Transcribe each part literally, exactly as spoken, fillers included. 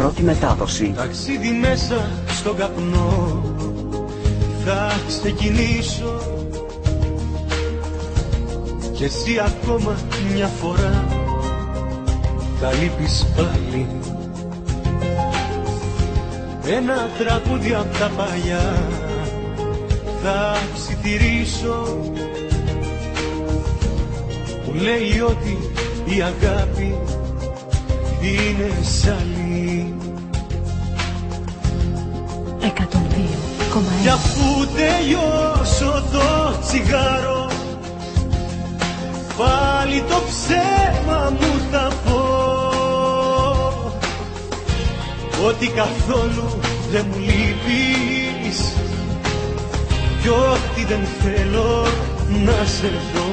πρώτη μετάδοση. Ταξίδι μέσα στον καπνό θα ξεκινήσω κι εσύ ακόμα μια φορά θα λείπεις πάλι. Ένα τραγούδι απ' τα παλιά θα ψιθυρίσω που λέει ότι η αγάπη είναι σαλή. εκατόν δύο κόμμα ένα. Κι αφού τελειώσω το τσιγάρο πάλι το ψέμα μου θα πω ότι καθόλου δεν μου λείπεις κι ότι δεν θέλω να σε δω.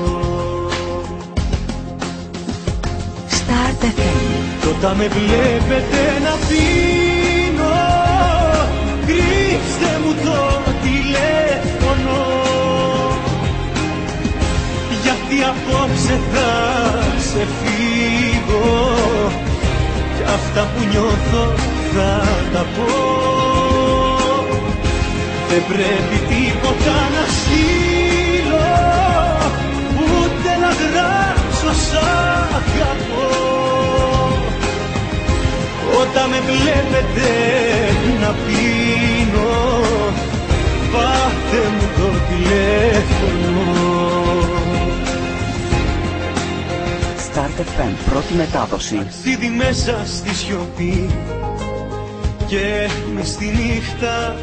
Start εφ εμ. Κι όταν με βλέπετε να πίνω κρύψτε μου το τηλέφωνο γιατί απόψε θα σε φύγω κι αυτά που νιώθω θα τα πω. Δεν πρέπει τίποτα να στείλω ούτε να γράψω σ' αγαπώ. Όταν με βλέπετε να πίνω πάτε μου το τηλέφωνο. Start εφ εμ, πρώτη μετάδοση. Ταξίδι μέσα στη σιωπή και μες στη νύχτα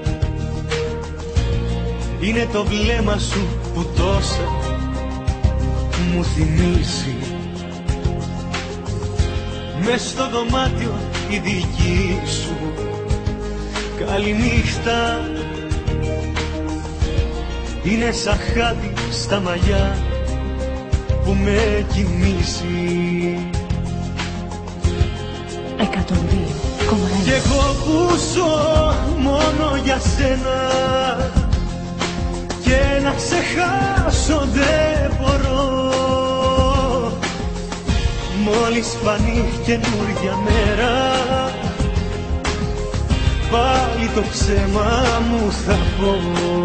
είναι το βλέμμα σου που τόσα μου θυμίζει. Μες στο δωμάτιο η δική σου καληνύχτα είναι σαν χάδι στα μαλλιά που με κοιμήσει. εκατόν δύο κόμμα ένα. Κι εγώ που ζω μόνο για σένα και να ξεχάσω δεν μπορώ. Μόλις φανεί καινούρια μέρα πάλι το ψέμα μου θα πω.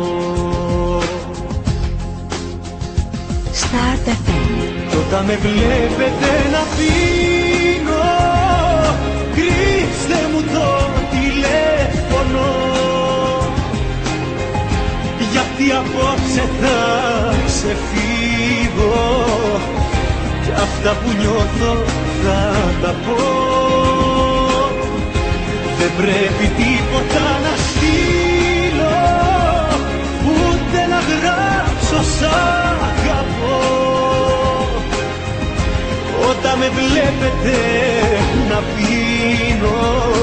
Start εφ εμ. Κι όταν με βλέπετε να πίνω κρύψτε μου το τηλέφωνο γιατί απόψε θα σε φύγω κι αυτά που νιώθω θα τα πω. Δεν πρέπει τίποτα να στείλω ούτε να γράψω σ' αγαπώ. Όταν με βλέπετε να πίνω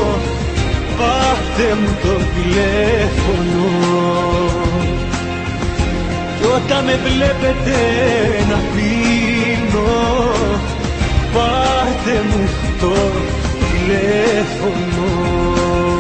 πάτε μου το τηλέφωνο. Κι όταν με βλέπετε να πίνω πάτε μου το τηλέφωνο.